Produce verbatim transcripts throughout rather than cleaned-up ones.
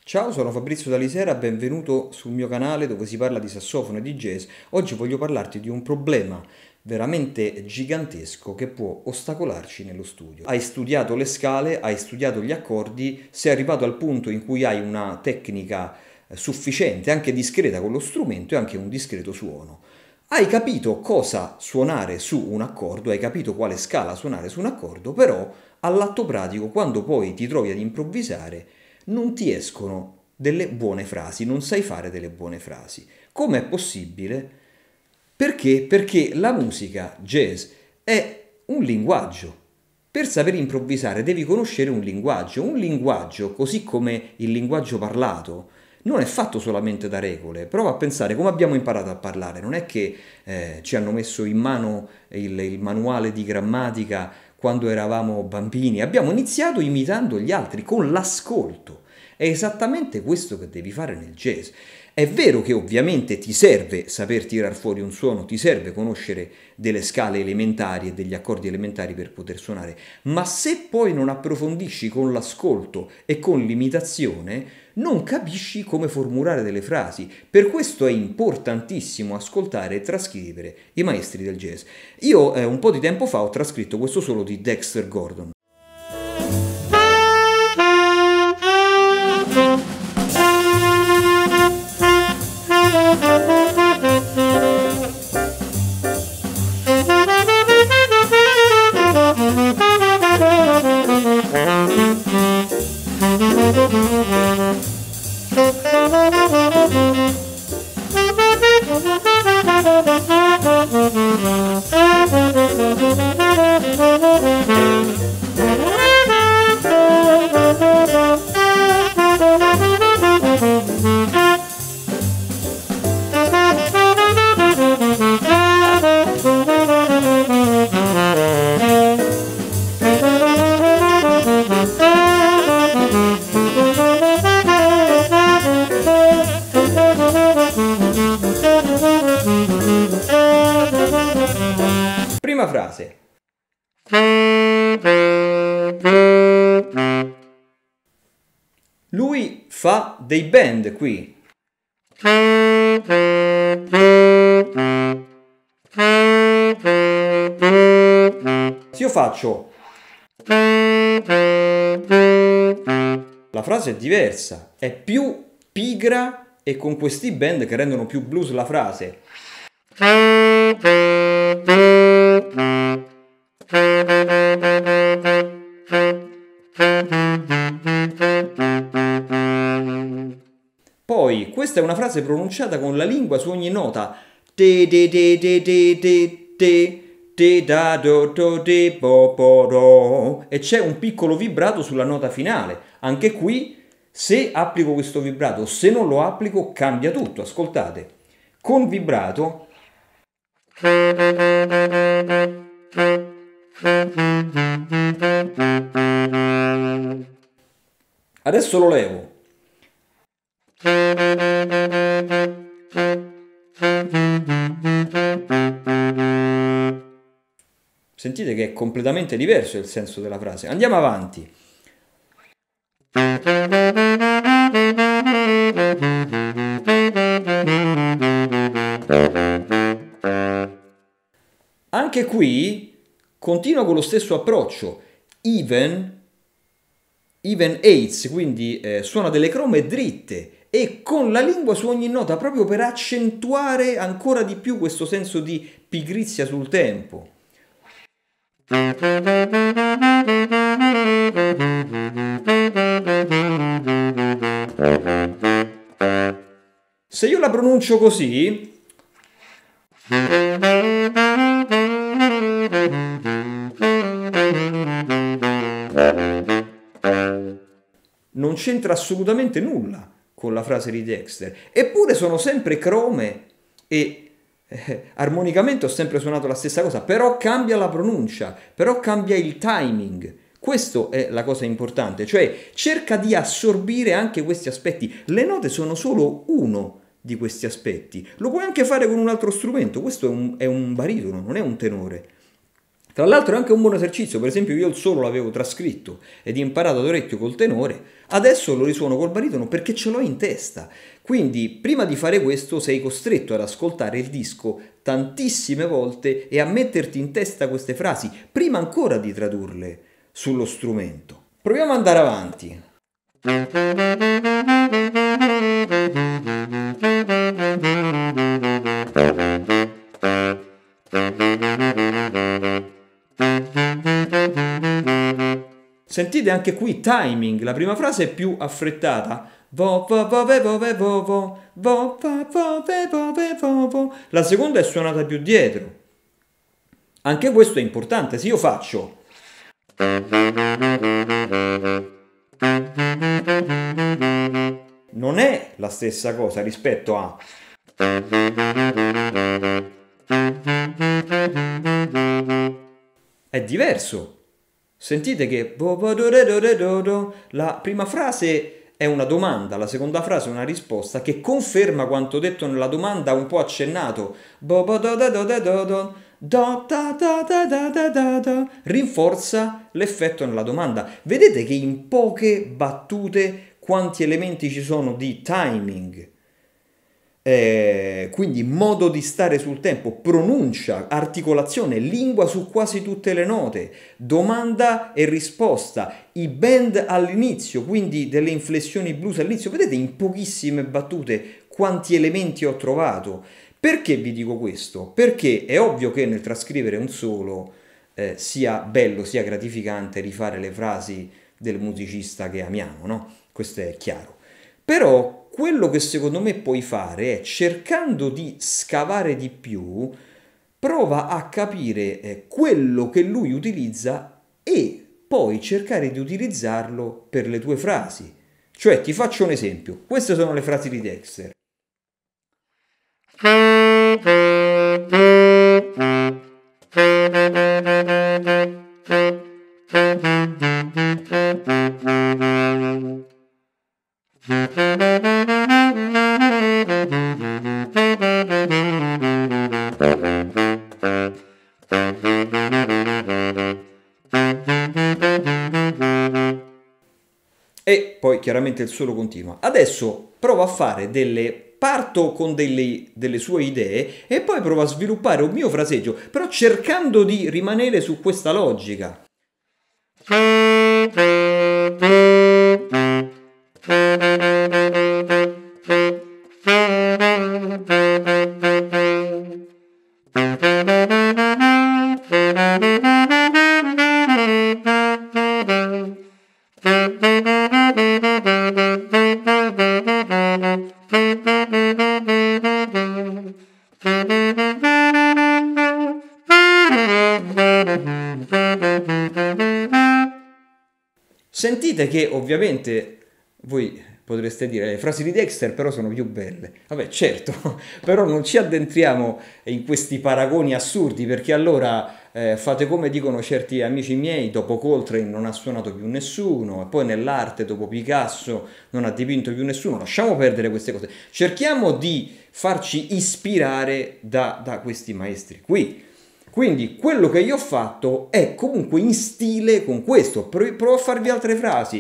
Ciao, sono Fabrizio Dalisera, benvenuto sul mio canale dove si parla di sassofono e di jazz. Oggi voglio parlarti di un problema veramente gigantesco che può ostacolarci nello studio. Hai studiato le scale, hai studiato gli accordi, sei arrivato al punto in cui hai una tecnica eh, sufficiente, anche discreta con lo strumento e anche un discreto suono. Hai capito cosa suonare su un accordo, hai capito quale scala suonare su un accordo, però all'atto pratico, quando poi ti trovi ad improvvisare, non ti escono delle buone frasi, non sai fare delle buone frasi. Com'è possibile? Perché? Perché la musica jazz è un linguaggio. Per saper improvvisare devi conoscere un linguaggio. Un linguaggio, così come il linguaggio parlato, non è fatto solamente da regole. Prova a pensare come abbiamo imparato a parlare. Non è che eh, ci hanno messo in mano il, il manuale di grammatica quando eravamo bambini. Abbiamo iniziato imitando gli altri, con l'ascolto. È esattamente questo che devi fare nel jazz. È vero che ovviamente ti serve saper tirar fuori un suono, ti serve conoscere delle scale elementari e degli accordi elementari per poter suonare, ma se poi non approfondisci con l'ascolto e con l'imitazione, non capisci come formulare delle frasi. Per questo è importantissimo ascoltare e trascrivere i maestri del jazz. Io eh, un po' di tempo fa ho trascritto questo solo di Dexter Gordon. Prima frase. Lui fa dei bend qui. Se io faccio, la frase è diversa, è più pigra e con questi bend che rendono più blues la frase. Poi, questa è una frase pronunciata con la lingua su ogni nota. Te de de de de de de de da do do de bo bo do. E c'è un piccolo vibrato sulla nota finale. Anche qui, se applico questo vibrato, se non lo applico, cambia tutto. Ascoltate. Con vibrato. Adesso lo levo. Sentite che è completamente diverso il senso della frase. Andiamo avanti. Anche qui continua con lo stesso approccio. Even, even eighths, quindi eh, suona delle crome dritte e con la lingua su ogni nota proprio per accentuare ancora di più questo senso di pigrizia sul tempo. Se io la pronuncio così, non c'entra assolutamente nulla con la frase di Dexter, eppure sono sempre crome e eh, armonicamente ho sempre suonato la stessa cosa, però cambia la pronuncia, però cambia il timing. Questa è la cosa importante, cioè cerca di assorbire anche questi aspetti. Le note sono solo uno di questi aspetti, lo puoi anche fare con un altro strumento, questo è un, è un baritono, non è un tenore. Tra l'altro è anche un buon esercizio, per esempio io il solo l'avevo trascritto ed imparato ad orecchio col tenore, Adesso lo risuono col baritono perché ce l'ho in testa. Quindi, prima di fare questo, sei costretto ad ascoltare il disco tantissime volte e a metterti in testa queste frasi, prima ancora di tradurle sullo strumento. Proviamo ad andare avanti. Sentite anche qui timing, la prima frase è più affrettata. La seconda è suonata più dietro. Anche questo è importante. Se io faccio non è la stessa cosa rispetto a è diverso. Sentite che la prima frase è una domanda, la seconda frase è una risposta che conferma quanto detto nella domanda un po' accennato. Rinforza l'effetto nella domanda. Vedete che in poche battute quanti elementi ci sono di timing. Eh, quindi modo di stare sul tempo, pronuncia, articolazione, lingua su quasi tutte le note, domanda e risposta, i bend all'inizio, quindi delle inflessioni blues all'inizio. Vedete in pochissime battute quanti elementi ho trovato. Perché vi dico questo? Perché è ovvio che nel trascrivere un solo eh, sia bello, sia gratificante rifare le frasi del musicista che amiamo, no? Questo è chiaro. Però quello che secondo me puoi fare è, cercando di scavare di più, prova a capire eh, quello che lui utilizza e poi cercare di utilizzarlo per le tue frasi. Cioè, ti faccio un esempio. Queste sono le frasi di Dexter. E poi chiaramente il solo continua. Adesso provo a fare delle... parto con delle, delle sue idee e poi provo a sviluppare un mio fraseggio, però cercando di rimanere su questa logica. Sentite che ovviamente voi potreste dire le frasi di Dexter però sono più belle. Vabbè, certo, però non ci addentriamo in questi paragoni assurdi, perché allora eh, fate come dicono certi amici miei: dopo Coltrane non ha suonato più nessuno, e poi nell'arte dopo Picasso non ha dipinto più nessuno. Lasciamo perdere queste cose, cerchiamo di farci ispirare da, da questi maestri qui. Quindi quello che io ho fatto è comunque in stile con questo. Provo a farvi altre frasi.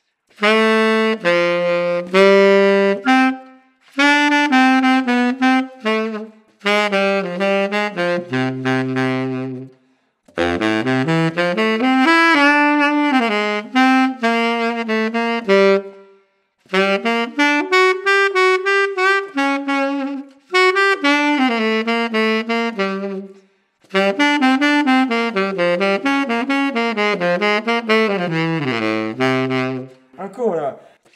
Ancora.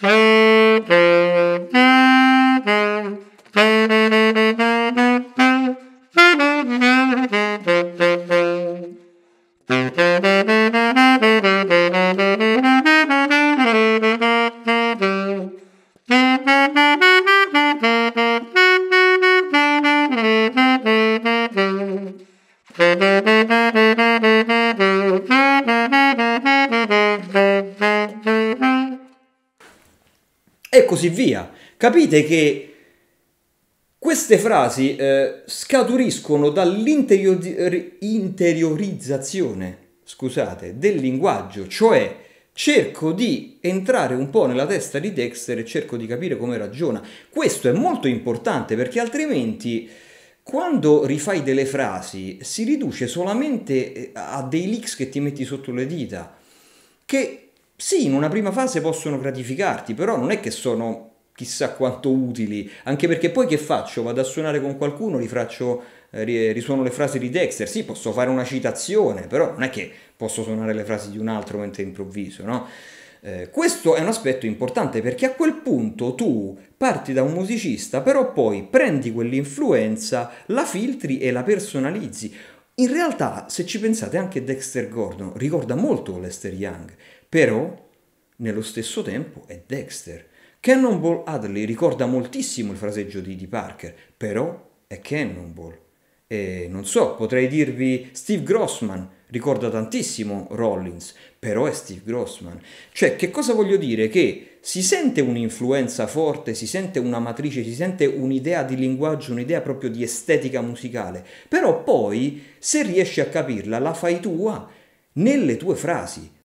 E così via. Capite che queste frasi eh, scaturiscono dall'interiorizzazione, scusate, del linguaggio, cioè cerco di entrare un po' nella testa di Dexter e cerco di capire come ragiona. Questo è molto importante perché altrimenti quando rifai delle frasi si riduce solamente a dei leaks che ti metti sotto le dita, che sì, in una prima fase possono gratificarti, però non è che sono chissà quanto utili, anche perché poi che faccio? Vado a suonare con qualcuno, rifaccio, eh, risuono le frasi di Dexter, sì, posso fare una citazione, però non è che posso suonare le frasi di un altro mentre improvviso, no? Eh, questo è un aspetto importante perché a quel punto tu parti da un musicista, però poi prendi quell'influenza, la filtri e la personalizzi. In realtà, se ci pensate, anche Dexter Gordon ricorda molto Lester Young, però nello stesso tempo è Dexter. Cannonball Adderley ricorda moltissimo il fraseggio di, di Parker, però è Cannonball. E non so, potrei dirvi Steve Grossman, ricorda tantissimo Rollins, però è Steve Grossman. Cioè, che cosa voglio dire? Che si sente un'influenza forte, si sente una matrice, si sente un'idea di linguaggio, un'idea proprio di estetica musicale, però poi, se riesci a capirla, la fai tua nelle tue frasi.